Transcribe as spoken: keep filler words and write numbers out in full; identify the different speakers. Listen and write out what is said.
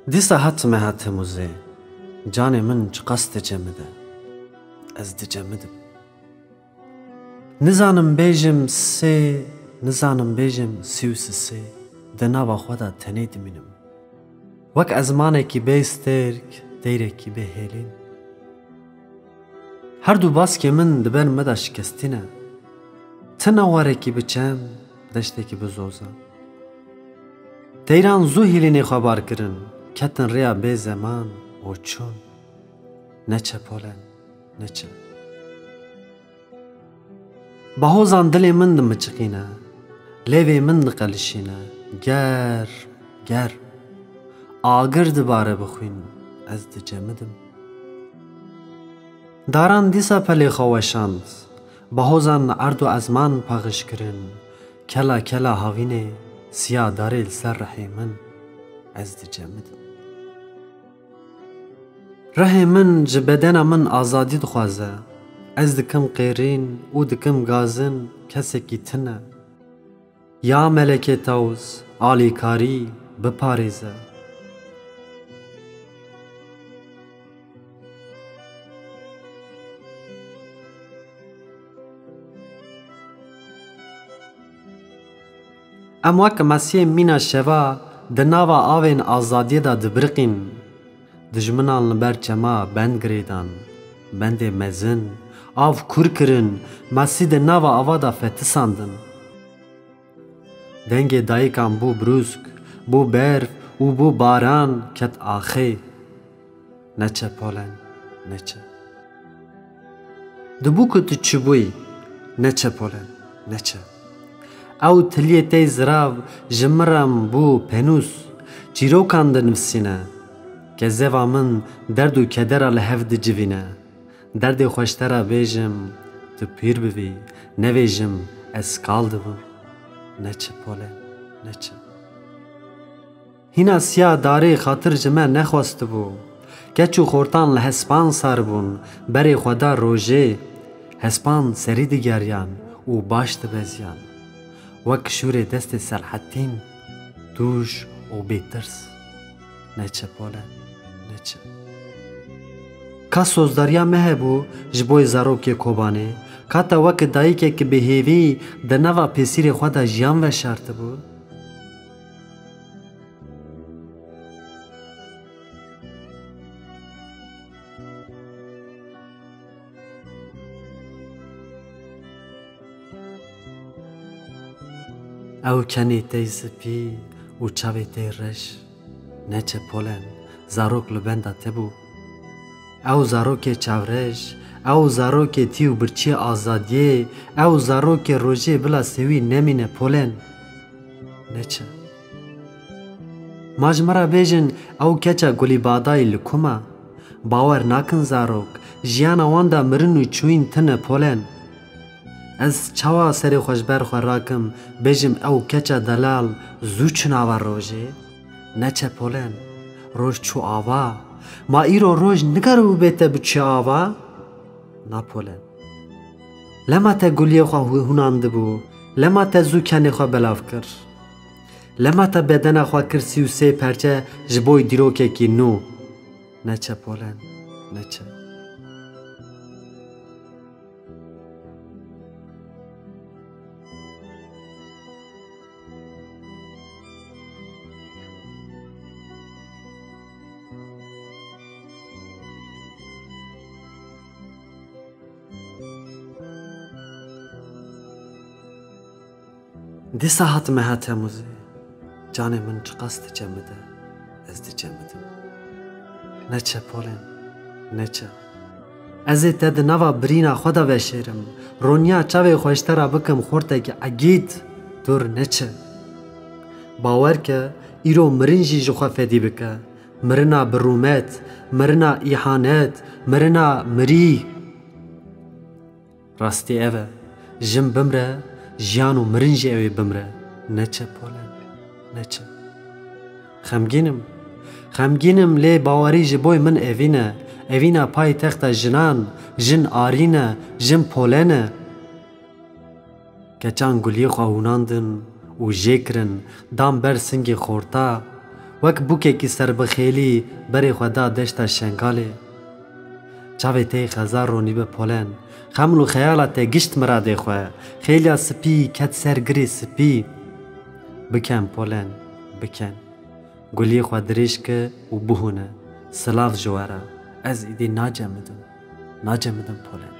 Speaker 1: دیسا هاتمه هاتموزه جان من چه قصد جمده از دی جمدم نزانم بیجم سه نزانم بیجم سیوس سه دناوا خدا تنه دمینم وک ازمانه کی بیسترک دیره کی به هلین هر دو باس که من دبر مدا شکستینه تنواره کی بچم دشته کی بزوزم دیران زو هیلینی خبر کرن کتن ریا به زمان و چون نچه پولن نچه بهوزان دلی من دم چقینه لیوی من دقلشینه گر گر آگر دباره بخوین از دی جمدم داران دیسا پلی خوشاند بهوزان اردو ازمان پاغش کرن کلا کلا هاوینه سیاه داره سر رحی من از دی جمدم رحی من جبدن من آزادی دخوازه از دکم قیرین و دکم گازن کسی کی تنه یا ملکه توز آلی کاری بپاریزه ام وک مسیح مینا شوا دناوا آوین آزادی دا دبرقین دجمنان لبر چما بند گریدان بند مزن آو کور کرن مسیح دناوا آوا دا فتساندن دنگ دایکان بو بروسک بو برف و بو باران کت آخی نچه پولن نچه دبو کت چبوی نچه پولن نچه او تلیه تی زراو جمرم بو پنوس چیرو کاندن نفسینه که زیوا من درد و کدر لحف دی جوینه درد خوشتره بیجم تو پیر بوی نویجم اسکال دبو نچه پوله نچه هینا سیاه داره خاطر جمع نخواست بو کچو خورتان لحسپان سر بون بری خدا روژه حسپان سری دیگریان و باش دبزیان وک شور دست سرحتین دوش و بیترس نچه پوله نچه که سوزداریا مه بو جبوی زاروکی کوبانه که تا وک دایی که که بهیوی دنوا پیسیر خدا جیان و شرط بو او کنی تیز پی و چاوی تی رش نچه پولن زاروک لبنده تبو او زاروک چاورش او زاروک تیو برچی آزادیه او زاروک روژه بلا سوی نمینه پولن نچه ماجمرا بیجن او کچا گلی بادای لکوما باور ناکن زاروک جیانا واندا مرنو چوین تنه پولن از چوا سری خوشبر خو راکم بیجم او کچا دلال زو چناوا روژه نچه پولن روش چو آوا ما ایرو روش نگرو بیته بچه آوا نا پولن لما تا گلیه خو هوناند بو لما تا زو کنی خو بلاف کر لما تا بدن خو کرسی و سی پرچه جبوی دیروکه کی نو نچه پولن نچه دیسا هاتمه هاتموزه جان من چه قصد جمده از دی جمدم نچه پولن نچه از تد نوا برینا خدا وشیرم رونیا چاوی خوشترا بکم خورده که اگید دور نچه باور که ایرو مرنجی جو فدی بکه مرنا برومت مرنا ایحانت مرنا مری راستی اوه جم بمره جیانو مرنجی اوی بمره نچه پولن نچه خمگینم خمگینم لی باوری جبوی من اوینه اوینا پای تخت جنان جن آرینه جن پولنه کچان گلی خواهوناندن و جیکرن دام بر سنگی خورتا وەک بووکێکی سربەخێلی بەرێ خۆدا دەشتە شەنگالێ چاوێ تێی خەزار ڕۆنی بە پۆلەن خەمل و خەیاڵە تێ گشت مرادێ خوێ خێلیا سپی کەت سەرگری سپی بکەن پۆلەن بکەن گولی خوا درێژکە و بهونە سلااف ژوارە ئەز ئیدی ناجەمدم ناجەمدم پۆلەن